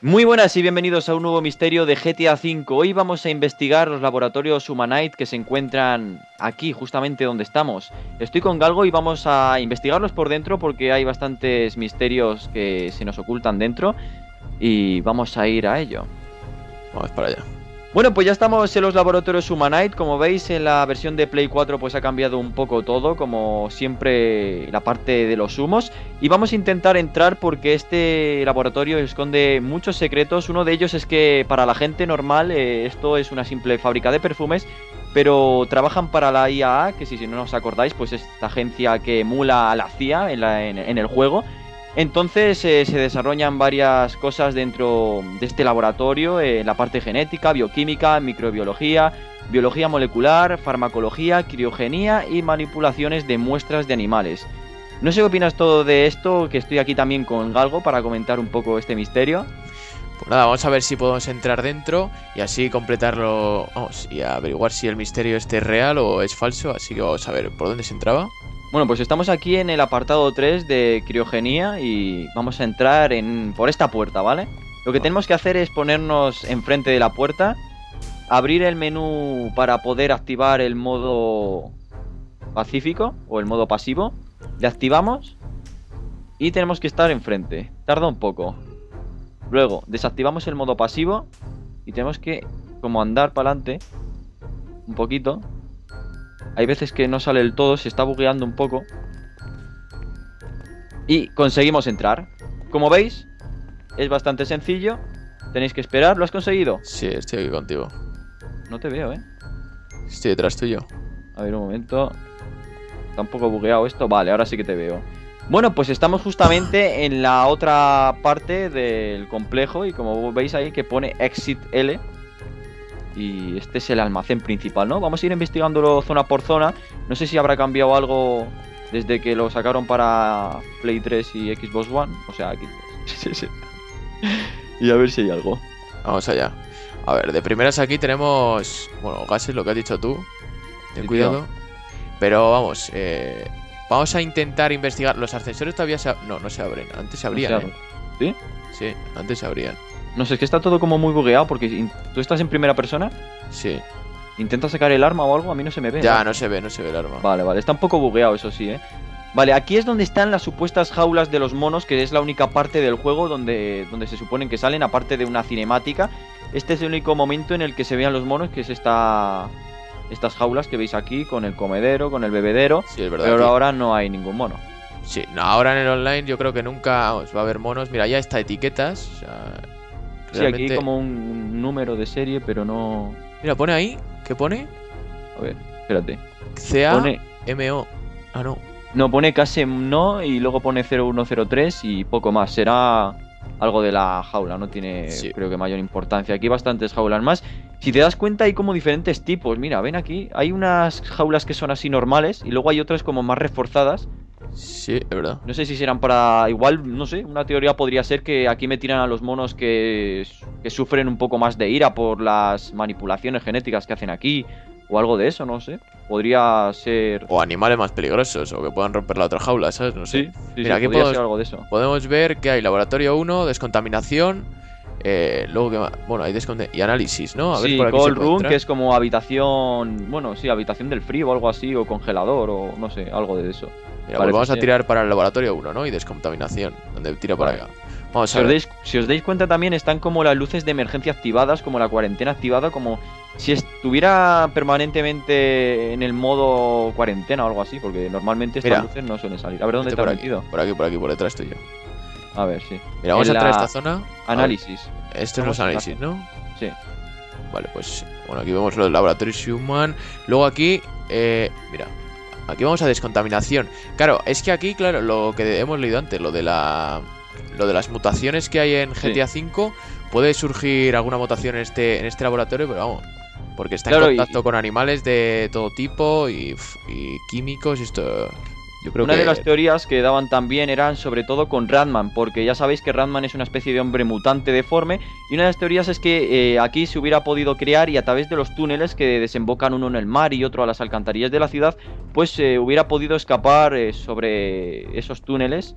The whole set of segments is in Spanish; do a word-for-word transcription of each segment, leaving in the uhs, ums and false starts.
Muy buenas y bienvenidos a un nuevo misterio de G T A cinco. Hoy vamos a investigar los laboratorios Humanite que se encuentran aquí, justamente donde estamos. Estoy con Galgo y vamos a investigarlos por dentro porque hay bastantes misterios que se nos ocultan dentro y vamos a ir a ello. Vamos para allá. Bueno, pues ya estamos en los laboratorios Humanite. Como veis, en la versión de Play cuatro pues ha cambiado un poco todo, como siempre la parte de los humos. Y vamos a intentar entrar porque este laboratorio esconde muchos secretos. Uno de ellos es que para la gente normal eh, esto es una simple fábrica de perfumes, pero trabajan para la I A A, que si, si no os acordáis, pues es esta agencia que emula a la C I A en, la, en, en el juego. Entonces eh, se desarrollan varias cosas dentro de este laboratorio, eh, la parte genética, bioquímica, microbiología, biología molecular, farmacología, criogenia y manipulaciones de muestras de animales. No sé qué opinas todo de esto, que estoy aquí también con Galgo para comentar un poco este misterio. Pues nada, vamos a ver si podemos entrar dentro y así completarlo, vamos, y averiguar si el misterio este es real o es falso. Así que vamos a ver por dónde se entraba. Bueno, pues estamos aquí en el apartado tres de criogenia y vamos a entrar en por esta puerta, ¿vale? Lo que tenemos que hacer es ponernos enfrente de la puerta, abrir el menú para poder activar el modo pacífico o el modo pasivo. Le activamos y tenemos que estar enfrente. Tarda un poco. Luego desactivamos el modo pasivo y tenemos que como andar para adelante un poquito. Hay veces que no sale del todo, se está bugueando un poco. Y conseguimos entrar. Como veis, es bastante sencillo. Tenéis que esperar. ¿Lo has conseguido? Sí, estoy aquí contigo. No te veo, ¿eh? Estoy detrás tuyo. A ver, un momento. Está un poco bugueado esto. Vale, ahora sí que te veo. Bueno, pues estamos justamente en la otra parte del complejo. Y como veis ahí que pone Exit L. Y este es el almacén principal, ¿no? Vamos a ir investigándolo zona por zona. No sé si habrá cambiado algo desde que lo sacaron para Play tres y Xbox One. O sea, Xbox. Sí, sí. Y a ver si hay algo. Vamos allá. A ver, de primeras aquí tenemos, bueno, gases, lo que has dicho tú. Ten Sí, cuidado. tío. Pero vamos, eh, vamos a intentar investigar. Los ascensores todavía se... No, no se abren. Antes se abrían, No sé, ¿eh? ¿sí? Sí, antes se abrían. No sé, es que está todo como muy bugueado porque in- tú estás en primera persona. Sí. Intenta sacar el arma o algo, a mí no se me ve. Ya, ¿no? no se ve, no se ve el arma. Vale, vale, está un poco bugueado, eso sí, ¿eh? Vale, aquí es donde están las supuestas jaulas de los monos, que es la única parte del juego donde, donde se suponen que salen, aparte de una cinemática. Este es el único momento en el que se vean los monos, que es esta, estas jaulas que veis aquí, con el comedero, con el bebedero. Sí, es verdad. Pero aquí- ahora no hay ningún mono. Sí, no, ahora en el online yo creo que nunca vamos, va a haber monos. Mira, ya está etiquetas. O sea, Sí, aquí realmente- como un número de serie, pero no... Mira, pone ahí. ¿Qué pone? A ver, espérate. C A Pone... M O. Ah, no. No, pone casi no y luego pone cero uno cero tres y poco más. Será algo de la jaula, no tiene Sí. creo que mayor importancia. Aquí hay bastantes jaulas más. Si te das cuenta hay como diferentes tipos. Mira, ven aquí. Hay unas jaulas que son así normales y luego hay otras como más reforzadas. Sí, es verdad. No sé si serán para... Igual, no sé, una teoría podría ser que aquí me tiran a los monos que, que sufren un poco más de ira por las manipulaciones genéticas que hacen aquí. O algo de eso, no sé. Podría ser... O animales más peligrosos o que puedan romper la otra jaula, ¿sabes? No sé. Sí, sí, Mira, sí, aquí podría podemos- ser algo de eso. Podemos ver que hay laboratorio uno, descontaminación. Eh, luego que más. Bueno, hay descontaminación. Y análisis, ¿no? A ver Sí, por aquí se cold puede room, entrar. que es como habitación, bueno, sí, habitación del frío o algo así, o congelador, o no sé, algo de eso. Mira, pues parece vamos a ser. tirar para el laborario uno, ¿no? Y descontaminación, donde tira para Vale. acá. Vamos Si a os, ver. dais, si os dais cuenta también están como las luces de emergencia activadas, como la cuarentena activada, como si estuviera permanentemente en el modo cuarentena o algo así, porque normalmente estas Mira. luces no suelen salir. A ver, ¿dónde Vete te has por aquí, metido? por aquí, por aquí, por detrás tuyo. A ver, sí. Mira, vamos En a entrar a la esta zona. A ver, Análisis. Esto es Vamos los a análisis, ¿no? Sí. Vale, pues bueno, aquí vemos los laboratorios Human. Luego aquí, eh, mira, aquí vamos a descontaminación. Claro, es que aquí, claro, lo que hemos leído antes, lo de la, lo de las mutaciones que hay en G T A cinco, puede surgir alguna mutación en este, en este laboratorio, pero vamos, porque está Claro, en y- contacto con animales de todo tipo y, uf, y químicos y esto. Yo creo Una que de las teorías que daban también eran sobre todo con Ratman, porque ya sabéis que Ratman es una especie de hombre mutante deforme, y una de las teorías es que eh, aquí se hubiera podido crear y a través de los túneles que desembocan uno en el mar y otro a las alcantarillas de la ciudad, pues se eh, hubiera podido escapar eh, sobre esos túneles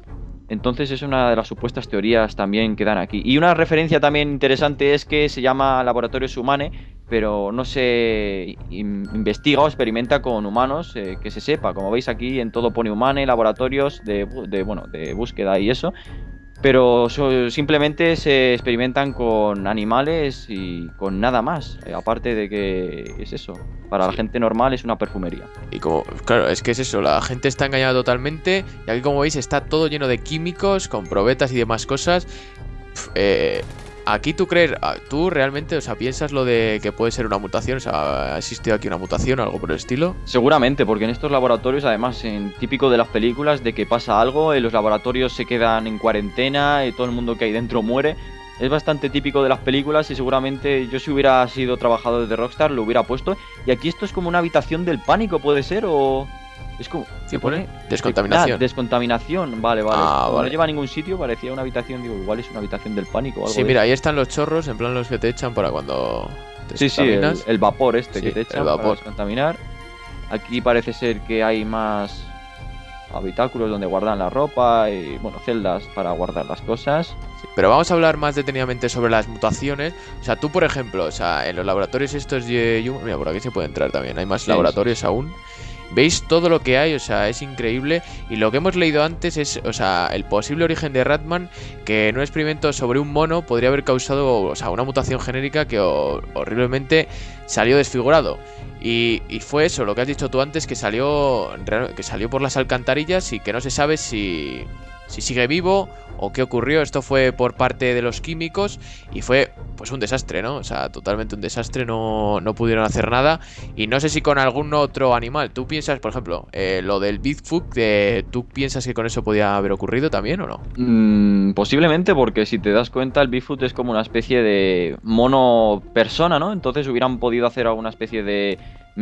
Entonces es una de las supuestas teorías también que dan aquí. Y una referencia también interesante es que se llama Laboratorios Humane, pero no se in- investiga o experimenta con humanos, eh, que se sepa. Como veis aquí en todo pone Humane, laboratorios de, bu- de, bueno, de búsqueda y eso. Pero so- simplemente se experimentan con animales y con nada más. eh, aparte de que es eso. Para la Sí. gente normal es una perfumería. Y como, claro, es que es eso, la gente está engañada totalmente. Y aquí, como veis, está todo lleno de químicos, con probetas y demás cosas. Pf, eh, aquí tú crees, ah, tú realmente, o sea, piensas lo de que puede ser una mutación, o sea, ha existido aquí una mutación o algo por el estilo. Seguramente, porque en estos laboratorios, además, en típico de las películas, de que pasa algo, en los laboratorios se quedan en cuarentena y todo el mundo que hay dentro muere. Es bastante típico de las películas y seguramente yo si hubiera sido trabajador de Rockstar lo hubiera puesto. Y aquí esto es como una habitación del pánico, ¿puede ser? O es como... ¿Qué ¿qué pone? Descontaminación. Ah, descontaminación, vale, vale. Ah, Como vale. no lleva a ningún sitio, parecía una habitación, digo, igual es una habitación del pánico o algo Sí, de mira, eso. ahí están los chorros, en plan los que te echan para cuando te Sí, sí, el, contaminas. el vapor este Sí, que te el echan para vapor. descontaminar. Aquí parece ser que hay más habitáculos donde guardan la ropa y, bueno, celdas para guardar las cosas. Sí, pero vamos a hablar más detenidamente sobre las mutaciones. O sea, tú, por ejemplo, o sea, en los laboratorios estos de... Yu- Mira, por aquí se puede entrar también. Hay más Sí, laboratorios sí, sí. aún. Veis todo lo que hay, o sea, es increíble. Y lo que hemos leído antes es, o sea, el posible origen de Ratman, que en un experimento sobre un mono podría haber causado, o sea, una mutación genérica que ho- horriblemente salió desfigurado. Y, y fue eso, lo que has dicho tú antes, que salió, real- que salió por las alcantarillas y que no se sabe si, si sigue vivo o qué ocurrió. Esto fue por parte de los químicos y fue pues un desastre, ¿no? O sea, totalmente un desastre, no, no pudieron hacer nada. Y no sé si con algún otro animal. ¿Tú piensas, por ejemplo, eh, lo del Bigfoot, eh, ¿tú piensas que con eso podía haber ocurrido también o no? Mm, posiblemente porque si te das cuenta el Bigfoot es como una especie de mono persona, ¿no? Entonces hubieran podido hacer alguna especie de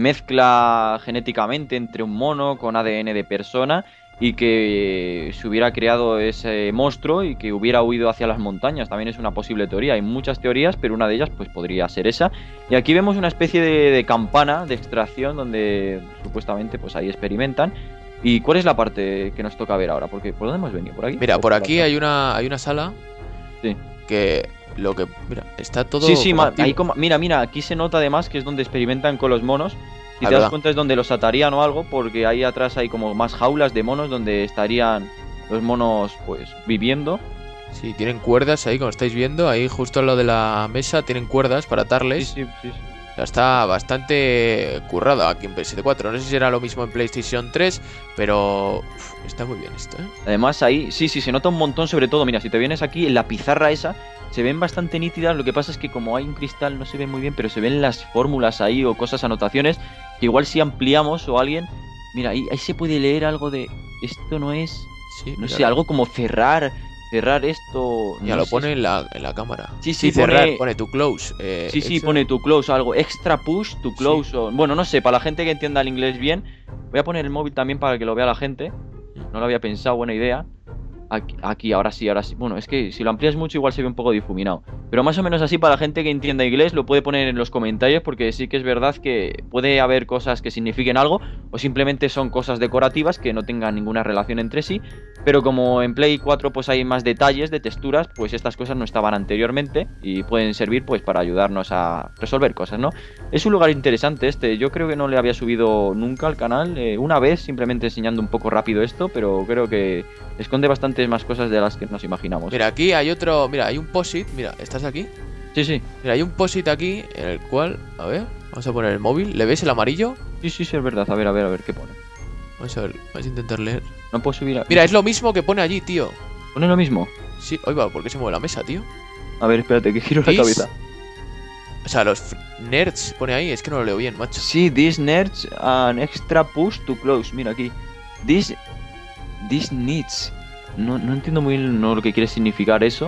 mezcla genéticamente entre un mono con A D N de persona y que se hubiera creado ese monstruo y que hubiera huido hacia las montañas. También es una posible teoría. Hay muchas teorías, pero una de ellas pues podría ser esa. Y aquí vemos una especie de, de campana de extracción donde supuestamente pues ahí experimentan. ¿Y cuál es la parte que nos toca ver ahora? Porque ¿por dónde hemos venido? ¿Por aquí? Mira, ¿O por por aquí acá? hay una, hay una sala Sí. que lo que... Mira, está todo... Sí, sí, como ma- activo. ahí como- mira, mira, aquí se nota además que es donde experimentan con los monos. Si Ah, te das verdad. cuenta es donde los atarían o algo, porque ahí atrás hay como más jaulas de monos donde estarían los monos pues viviendo. Sí, tienen cuerdas ahí, como estáis viendo. Ahí justo al lado de la mesa tienen cuerdas para Sí, atarles. sí, sí, sí. O sea, está bastante currado aquí en P S cuatro. No sé si será lo mismo en PlayStation tres, pero uf, está muy bien esto, ¿eh? Además ahí, sí, sí, se nota un montón, sobre todo, mira, si te vienes aquí en la pizarra esa, se ven bastante nítidas, lo que pasa es que como hay un cristal no se ve muy bien, pero se ven las fórmulas ahí o cosas, anotaciones, que igual si ampliamos o alguien, mira, ahí, ahí se puede leer algo de, esto no es, Sí, no sé, míralo. algo como cerrar, cerrar esto, Ya no lo sé pone si- en la, en la cámara. Sí, sí, cerrar, pone- pone to close. eh, Sí, sí, eso- pone to close o algo, extra push to Sí. close, o, bueno, no sé, para la gente que entienda el inglés bien, voy a poner el móvil también para que lo vea la gente, no lo había pensado, buena idea. Aquí, aquí, ahora sí, ahora sí. Bueno, es que si lo amplías mucho igual se ve un poco difuminado. Pero más o menos así para la gente que entienda inglés lo puede poner en los comentarios porque sí que es verdad que puede haber cosas que signifiquen algo o simplemente son cosas decorativas que no tengan ninguna relación entre sí. Pero como en Play cuatro pues hay más detalles de texturas, pues estas cosas no estaban anteriormente y pueden servir pues para ayudarnos a resolver cosas, ¿no? Es un lugar interesante este. Yo creo que no le había subido nunca al canal. eh, una vez simplemente enseñando un poco rápido esto, pero creo que esconde bastantes más cosas de las que nos imaginamos. Mira, aquí hay otro. Mira, hay un post-it. Mira, ¿estás aquí? Sí, sí. Mira, hay un post-it aquí en el cual. A ver, vamos a poner el móvil. ¿Le ves el amarillo? Sí, sí, sí, es verdad. A ver, a ver, a ver, ¿qué pone? Vamos a ver, vamos a intentar leer. No puedo subir a... Mira, es lo mismo que pone allí, tío. ¿Pone lo mismo? Sí, oiga, ¿por qué se mueve la mesa, tío? A ver, espérate, que giro la This- cabeza. O sea, los f- nerds pone ahí, es que no lo leo bien, macho. Sí, this needs an extra push to close. Mira aquí. This... This needs... No, no entiendo muy bien no, lo que quiere significar eso.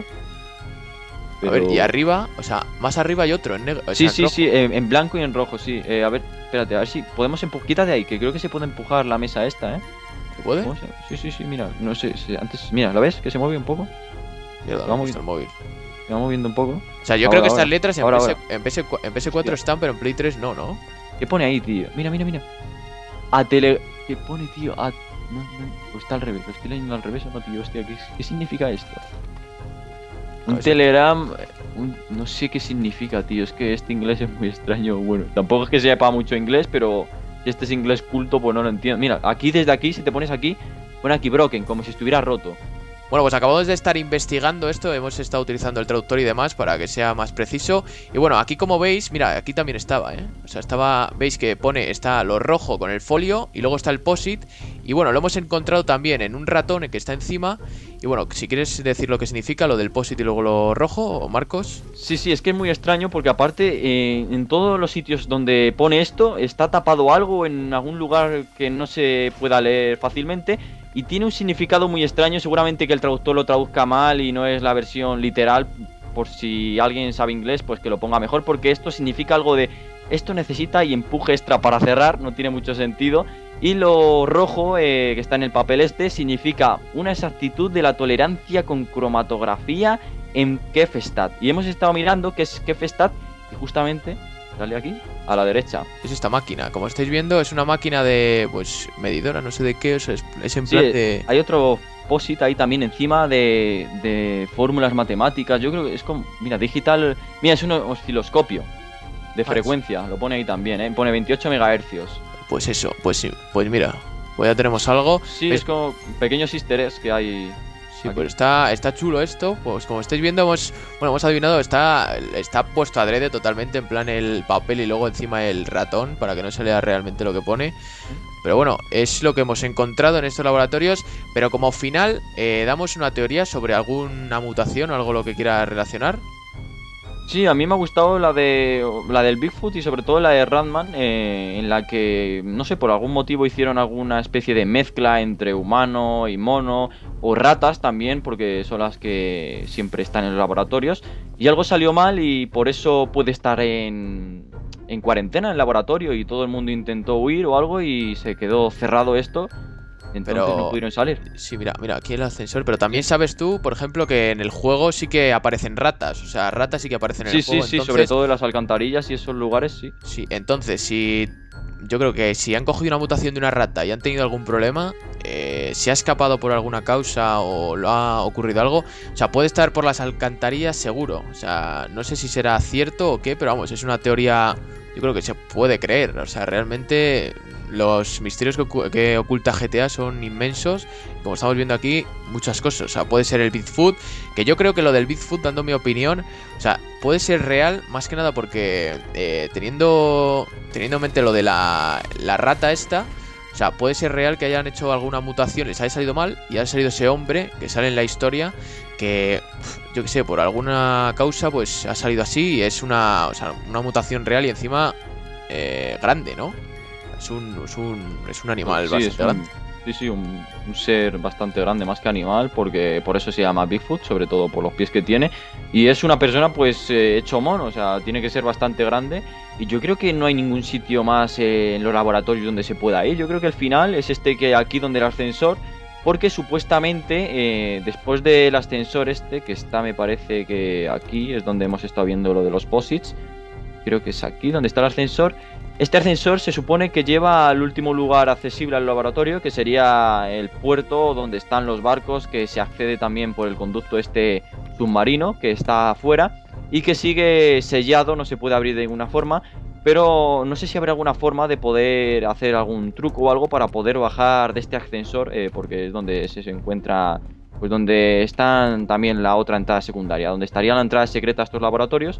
A ver, pero- y arriba, o sea, más arriba hay otro en negro. o Sí, sea, sí, rojo. sí, en, en blanco y en rojo, sí. Eh, a ver, espérate, a ver si podemos empujar. Quita de ahí, que creo que se puede empujar la mesa esta, ¿eh? ¿Se puede? ¿Cómo se- Sí, sí, sí, mira, no sé, si- antes, mira, ¿la ves? Que se mueve un poco, Mierda, vamos me gusta el móvil. se va moviendo un poco. O sea, yo Ahora, creo que ahora. estas letras en, Ahora, PS, ahora. en, PS, cu- en P S cuatro Hostia. están, pero en Play tres no, ¿no? ¿Qué pone ahí, tío? Mira, mira, mira. A tele... ¿Qué pone, tío? A No, no, o está al revés, lo estoy leyendo al revés o no, tío, hostia, ¿qué, qué significa esto? Un Telegram, un, no sé qué significa, tío, es que este inglés es muy extraño. Bueno, tampoco es que sepa mucho inglés, pero si este es inglés culto, pues no lo entiendo. Mira, aquí desde aquí, si te pones aquí, pone aquí broken, como si estuviera roto. Bueno, pues acabamos de estar investigando esto, hemos estado utilizando el traductor y demás para que sea más preciso. Y bueno, aquí como veis, mira, aquí también estaba, ¿eh? O sea, estaba, veis que pone, está lo rojo con el folio y luego está el post-it. Y bueno, lo hemos encontrado también en un ratón que está encima. Y bueno, si quieres decir lo que significa lo del post-it y luego lo rojo, Marcos. Sí, sí, es que es muy extraño porque aparte eh, en todos los sitios donde pone esto está tapado algo en algún lugar que no se pueda leer fácilmente. Y tiene un significado muy extraño, seguramente que el traductor lo traduzca mal y no es la versión literal. Por si alguien sabe inglés, pues que lo ponga mejor, porque esto significa algo de esto necesita y empuje extra para cerrar, no tiene mucho sentido. Y lo rojo eh, que está en el papel este significa una exactitud de la tolerancia con cromatografía en Kefstad. Y hemos estado mirando qué es Kefstad y justamente, dale aquí, a la derecha. Es esta máquina, como estáis viendo, es una máquina de, pues, medidora, no sé de qué, o sea, es, es en sí, plan de... hay otro post-it ahí también encima de, de fórmulas matemáticas. Yo creo que es como, mira, digital, mira, es un osciloscopio de Ah, frecuencia, lo pone ahí también, ¿eh? Pone veintiocho megahercios. Pues eso, pues sí, pues mira, pues ya tenemos algo. Sí, ¿Veis? es como pequeños easter eggs que hay. Sí, aquí. pues está, está chulo esto. Pues como estáis viendo, hemos, bueno, hemos adivinado, está, está puesto adrede totalmente, en plan el papel y luego encima el ratón, para que no se lea realmente lo que pone. Pero bueno, es lo que hemos encontrado en estos laboratorios. Pero como final, eh, damos una teoría sobre alguna mutación o algo lo que quiera relacionar. Sí, a mí me ha gustado la de la del Bigfoot y sobre todo la de Ratman, eh, en la que, no sé, por algún motivo hicieron alguna especie de mezcla entre humano y mono, o ratas también, porque son las que siempre están en los laboratorios, y algo salió mal y por eso puede estar en, en cuarentena en el laboratorio y todo el mundo intentó huir o algo y se quedó cerrado esto. Entonces Pero no pudieron salir. sí, mira, mira, aquí el ascensor. Pero también sabes tú, por ejemplo, que en el juego sí que aparecen ratas. O sea, ratas sí que aparecen en Sí, el juego. sí, sí, entonces, sobre todo en las alcantarillas y esos lugares, sí. sí, entonces, si yo creo que si han cogido una mutación de una rata y han tenido algún problema, eh, si ha escapado por alguna causa o lo ha ocurrido algo, o sea, puede estar por las alcantarillas seguro. O sea, no sé si será cierto o qué, pero vamos, es una teoría, yo creo que se puede creer. O sea, realmente los misterios que, ocu- que oculta G T A son inmensos. Como estamos viendo aquí, muchas cosas. O sea, puede ser el Bigfoot, que yo creo que lo del Bigfoot, dando mi opinión, o sea, puede ser real, más que nada porque eh, teniendo, teniendo en mente lo de la, la rata esta, o sea, puede ser real que hayan hecho alguna mutación, les haya salido mal y haya salido ese hombre que sale en la historia que, yo que sé, por alguna causa, pues ha salido así y es una, o sea, una mutación real y encima eh, grande, ¿no? Es un, es un, es un animal Sí, bastante es un, grande. sí, sí, un, un ser bastante grande, más que animal, porque por eso se llama Bigfoot, sobre todo por los pies que tiene. Y es una persona, pues, eh, hecho mono, o sea, tiene que ser bastante grande. Y yo creo que no hay ningún sitio más eh, en los laboratorios donde se pueda ir. Yo creo que el final es este que hay aquí donde el ascensor, porque supuestamente eh, después del ascensor este, que está, me parece que aquí es donde hemos estado viendo lo de los posits. Creo que es aquí donde está el ascensor. Este ascensor se supone que lleva al último lugar accesible al laboratorio, que sería el puerto donde están los barcos, que se accede también por el conducto este submarino que está afuera y que sigue sellado, no se puede abrir de ninguna forma, pero no sé si habrá alguna forma de poder hacer algún truco o algo para poder bajar de este ascensor, eh, porque es donde se encuentra, pues donde están también la otra entrada secundaria, donde estaría la entrada secreta a estos laboratorios.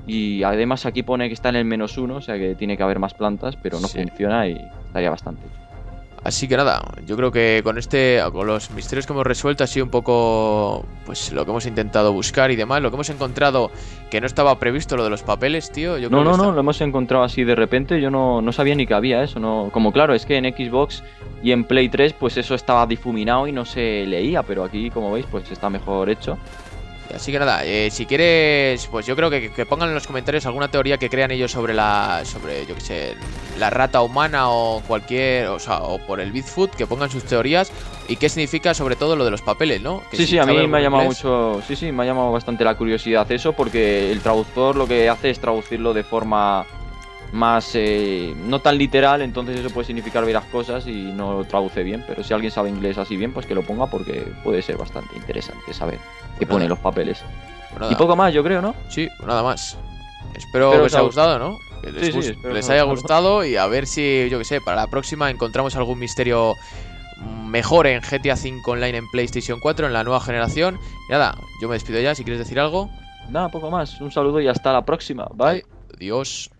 Y además aquí pone que está en el menos uno, o sea que tiene que haber más plantas, pero no Sí. funciona y estaría bastante. Así que nada, yo creo que con este, con los misterios que hemos resuelto ha sido un poco, pues lo que hemos intentado buscar y demás, lo que hemos encontrado que no estaba previsto, lo de los papeles, tío. Yo creo No, que no, está- no, lo hemos encontrado así de repente, yo no, no sabía ni que había eso, no, como claro, es que en Xbox y en Play tres pues eso estaba difuminado y no se leía, pero aquí como veis pues está mejor hecho. Así que nada, eh, si quieres, pues yo creo que, que pongan en los comentarios alguna teoría que crean ellos sobre la, sobre, yo que sé, la rata humana o cualquier, o sea, o por el Bigfoot, que pongan sus teorías y qué significa sobre todo lo de los papeles, ¿no? Que Sí, si sí, a sabe mí algo me ha en llamado inglés. mucho, sí, sí, me ha llamado bastante la curiosidad eso, porque el traductor lo que hace es traducirlo de forma más eh, no tan literal, entonces eso puede significar varias cosas y no lo traduce bien, pero si alguien sabe inglés así bien, pues que lo ponga porque puede ser bastante interesante saber qué Pues pone nada. los papeles. Pues Y poco más, yo creo, ¿no? Sí, nada más. Espero, Espero que os os haya haya gustado, ¿no? Que les, Sí, sí, gus- espero les os haya haya gustado y a ver si, yo que sé, para la próxima encontramos algún misterio mejor en G T A cinco Online en PlayStation cuatro, en la nueva generación. Y nada, yo me despido ya, si quieres decir algo. Nada, poco más. Un saludo y hasta la próxima. Bye. Adiós.